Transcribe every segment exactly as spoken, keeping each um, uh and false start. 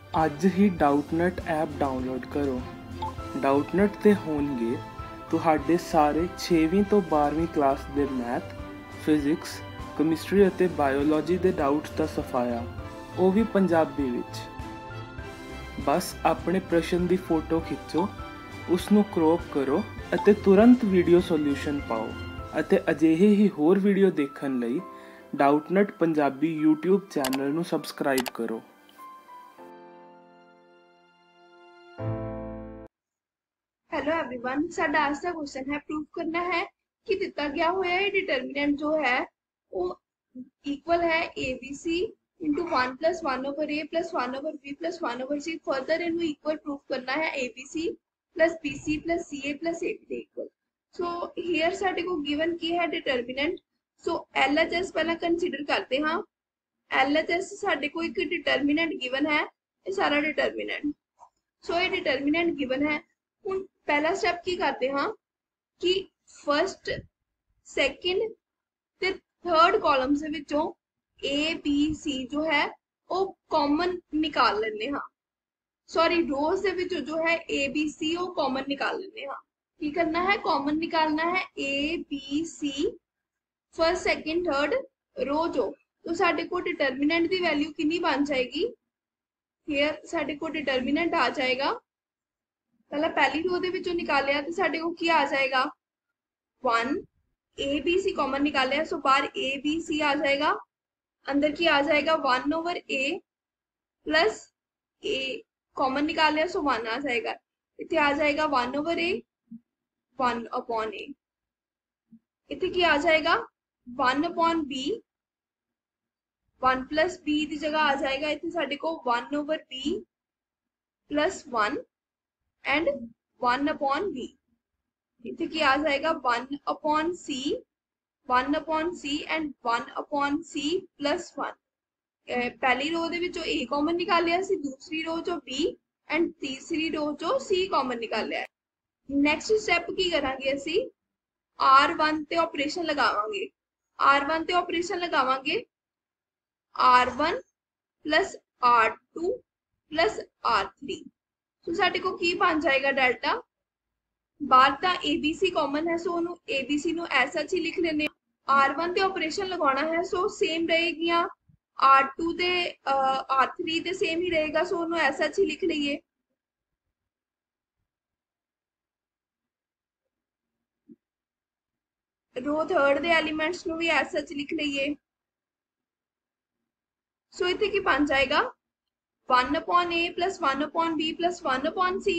ਅੱਜ ਹੀ Doubtnut app download ਕਰੋ। ਡਾਊਟਨਟ 'ਤੇ ਹੋਣਗੇ ਤੁਹਾਡੇ ਸਾਰੇ ਛੇਵੀਂ ਤੋਂ ਬਾਰ੍ਹਵੀਂ ਕਲਾਸ ਦੇ ਮੈਥ, ਫਿਜ਼ਿਕਸ, ਕੈਮਿਸਟਰੀ ਅਤੇ ਬਾਇਓਲੋਜੀ ਦੇ ਡਾਊਟਸ ਦਾ ਸਫਾਇਆ, ਉਹ ਵੀ ਪੰਜਾਬੀ ਵਿੱਚ। ਬਸ ਆਪਣੇ ਪ੍ਰਸ਼ਨ ਦੀ ਫੋਟੋ ਖਿੱਚੋ, ਉਸ ਨੂੰ ਕ੍ਰੌਪ ਕਰੋ ਅਤੇ ਤੁਰੰਤ ਵੀਡੀਓ ਸੋਲਿਊਸ਼ਨ ਪਾਓ। ਅਤੇ ਅਜਿਹੇ ਹੀ ਹੋਰ ਵੀਡੀਓ ਦੇਖਣ ਲਈ ਡਾਊਟਨਟ ਪੰਜਾਬੀ YouTube ਚੈਨਲ ਨੂੰ ਸਬਸਕ੍ਰਾਈਬ ਕਰੋ। हेलो एवरीवन, साडा आज का क्वेश्चन है प्रूव करना है कि दिता गया हुआ है डिटरमिनेंट जो है वो इक्वल है A B C into one plus one over A plus one over B plus one over C. Further इनू इक्वल प्रूव करना है A B C plus B C plus C A plus A B equal. So here साडे को given की है determinant. So L H S पहला consider करते हाँ। एल एच एस साडे को एक डिटरमिनेंट गिवन है, ये सारा डिटरमिनेंट। सो ये डिटरमिनेंट गिवन है। ਹੁਣ पहला स्टेप की करते हाँ कि फर्स्ट सैकेंड ते थर्ड कॉलम से विचों ए बी सी जो है वो कॉमन निकाल लेने हाँ। सॉरी रोज दे विचों जो है ए बी सी वो कॉमन निकाल लेने हाँ। की करना है, कॉमन निकालना है A B C first second third row जो। तो साडे को डिटरमिनेंट की वैल्यू कितनी बन जाएगी, हियर साडे को डिटरमिनेंट आ जाएगा। पहला पहली रो दे विचों निकालिया तो साडे को की आ जाएगा one. A B C common निकालिया सो बाहर ए बी सी आ जाएगा, अंदर की आ जाएगा one over A plus A common निकालिया सो वन आ जाएगा। इतने आ जाएगा one over A one upon A. इतने की आ जाएगा one upon B, one plus B की जगह आ जाएगा इतने साडे को one over B plus one and one upon B. इतने की आ जाएगा one upon C, one upon C and one upon C plus one. पहली रो दे विचों ए कॉमन निकालिया सी, दूसरी रो चो बी एंड तीसरी रो चो सी कॉमन निकालिया। नैक्सट स्टैप की करांगे असी आर वन ते ऑपरेशन लगावांगे। आर वन ते ऑपरेशन लगावांगे R one plus R two plus R three. तो साडे को की बन जाएगा डेल्टा। बाहर ता ए बी सी कॉमन है सो उन्होंने A B C S H ही लिख लेने। आर वन ते ऑपरेशन लगाना है सो सेम रहेगी, आर टू ते आर थ्री ते सेम ही रहेगा सो उन्होंने एस एच ही लिख लीए। रो थर्ड दे एलिमेंट्स नु भी एस एच लिख लीए। सो इतने की बन जाएगा one upon A plus one upon B plus one upon C.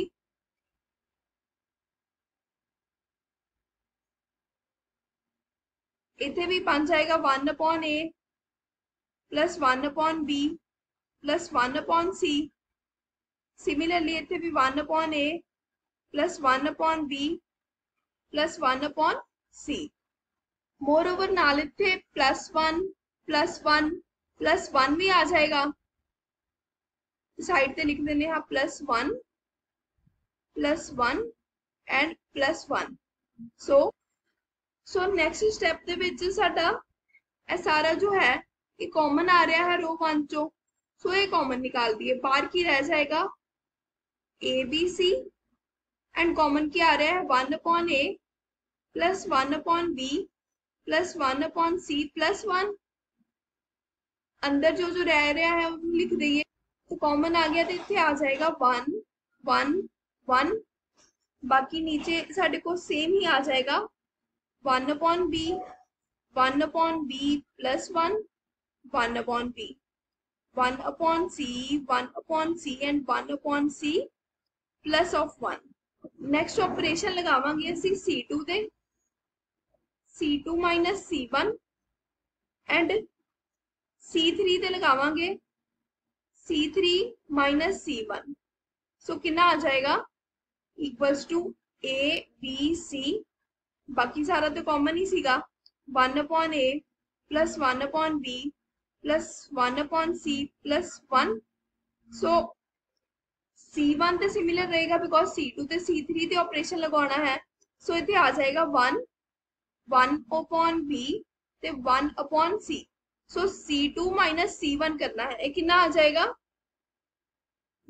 इतने भी बन जाएगा one upon A plus one upon B plus one upon C. Similarly इतने भी one upon A plus one upon B plus one upon C. Moreover नाल इतने plus one plus one plus one भी आ जाएगा। Side पे लिख देने हाँ plus one plus one and plus one. So so next step दे विच साडा ए सारा जो है ये कॉमन आ रहा है रो वन चो। सो ये कॉमन निकाल दिए, बाहर की रह जाएगा A B C and common की आ रहा है one upon A plus one upon B plus one upon C plus one. अंदर जो जो रह रहा है वो लिख दीजिए। तो कॉमन आ गया तो इतने आ जाएगा वन वन वन। बाकी नीचे साडे को सेम ही आ जाएगा one upon B one upon B plus one one upon B one upon C one upon C and one upon C plus of one. Next operation लगावांगे असी सी टू दे, C two minus C one and C three दे लगावांगे C three minus C one. So कितना आ जाएगा equals to A B C. बाकी सारा तो कॉमन ही सीगा one upon A plus one upon B plus one upon C plus one. So C one तो सिमिलर रहेगा बिकॉज सी टू ते सी थ्री ते ऑपरेशन लगाना है। सो इतने आ जाएगा वन वन अपॉन बी ते one upon C. So C two minus C one करना है, कितना आ जाएगा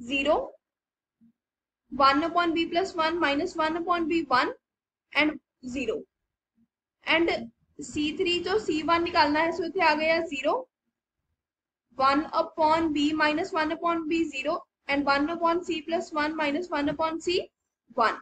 zero, one upon B plus one minus one upon B one and zero and C three जो सी वन निकालना है so इतने आ गया zero, one upon B minus one upon B zero and one upon C plus one minus one upon C one.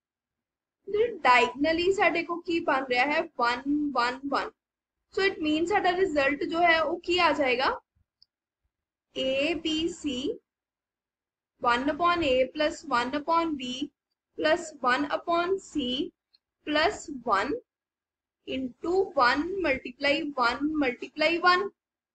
Diagonally साडे को की बन रहा है one one one. So it mean साडा रिजल्ट जो है वो की आ जाएगा A B C one upon A plus one upon B plus one upon C plus one into one multiply one multiply one.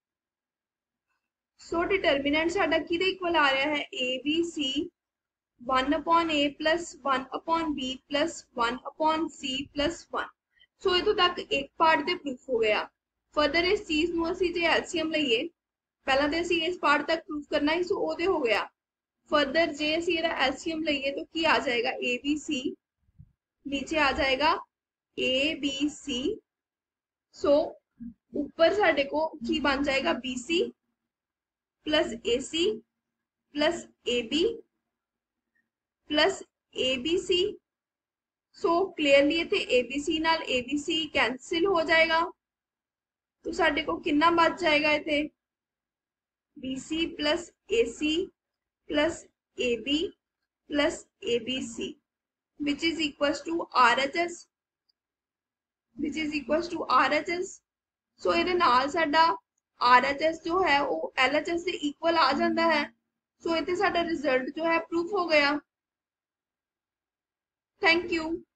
So determinant साडा किहदे equal आ रहा है A B C one upon A plus one upon B plus one upon C plus one. So इतों तक एक part ते proof हो गया। फर्दर इस चीज नूं असीं जे एलसीएम लईए, पहला ते असीं इस पार्ट तक प्रूफ करना ही, सो ओहदे हो गया। फर्दर जे असीं इहदा एलसीएम लईए तो की आ जाएगा ए बी सी, नीचे आ जाएगा ए बी सी। सो ऊपर साडे को की बन जाएगा B C plus A C plus A B plus A B C. So clearly इत्थे ए बी सी नाल ए बी सी कैंसिल हो जाएगा, तो साडे को कितना बच जाएगा इत्थे B C plus A C plus A B plus A B C which is equal to R H S which is equal to R H S. So इहदे नाल साडा आर एच एस जो है वो एल एच एस के equal आ जाता है। सो इत्थे साडा रिजल्ट जो है प्रूफ हो गया। Thank you.